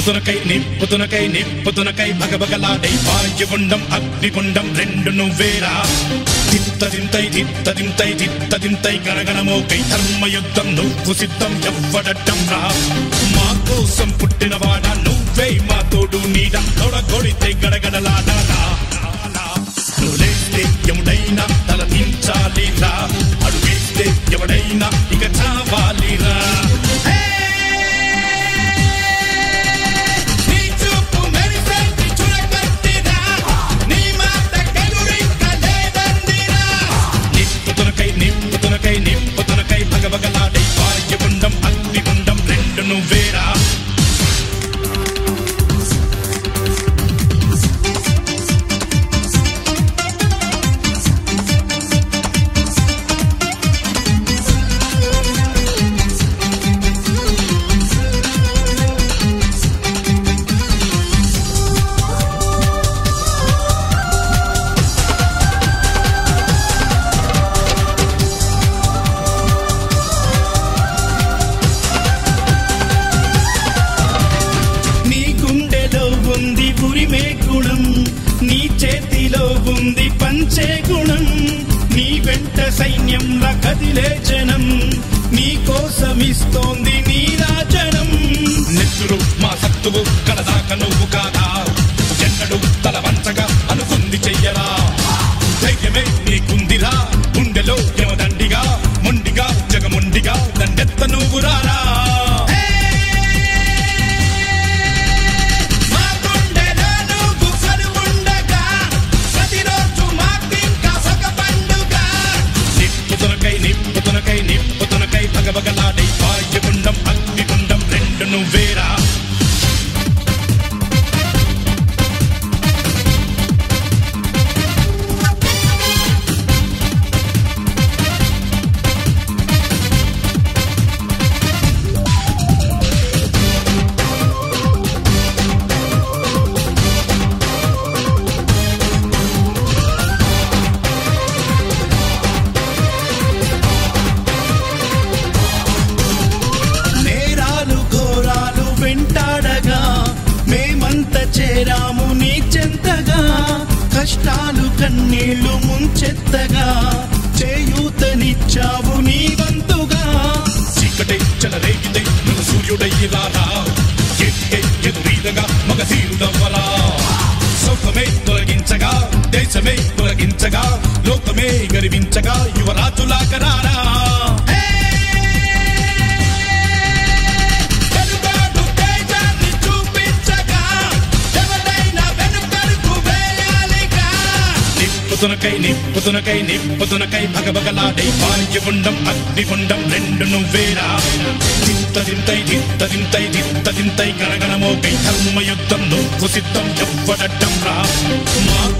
నిప్పుతునకై భగభగలాడై వాయుగుండం అగ్నిగుండం రెండు నువ్వేరా తిత్తదింతై గణగణమోకై ధర్మయుద్ధం నువ్వు సిద్ధం ఎవ్వడట్టం రా మా కోసం పుట్టినవాడా నువ్వే మా తోడు నీడ తొడగొడితే గడగడలాడాలా నువ్వు లేస్తే ఎవడైనా తల దించాలిరా అడుగేస్తే ఎవడైనా ఇక చావాలిరా నిప్పుతునకై భగభగలాడై వాయుగుండం అగ్నిగుండం రెండు నువ్వేరా నీ చేతిలో ఉంది పంచే గుణం నీ వెంట సైన్యంలా కదిలే జనం నీ కోసమిస్తోంది నీ రాజనం నెత్తురు మా సత్తువు కడదాక నువ్వు కాదా ఎన్నడు తల వంచగా అనుకుంది చెయ్యరా ధైర్యమే నీకుందిరా గుండెలో యమదండిగా మొండిగా జగముండిగా దండెత్త నువ్వు రారా నిప్పుతునకై భగభగలాడై వాయుగుండం అగ్నిగుండం రెండు నువ్వేరా చేరాము నీ చెంతగా కష్టాలు కన్నీళ్లు ముంచెత్తగా చేయూతనిచ్చావు నీ వంతుగా చీకటే చెలరేగితే నువ్వు సూర్యుడయ్యి రారా ఎదురీదగా మగధీరుడవ్వరా సౌఖమే తొలగించగా దేశమే తొలగించగా లోకమే గర్వించగా యువరాజులాగా రారా నిప్పుతునకై భగభగలాడై వాయుగుండం అగ్నిగుండం రెండు నువ్వేరా తిత్తదింతై గణగణమోకై ధర్మయుద్ధం నువ్వు సిద్ధం ఎవ్వడట్టం రా మా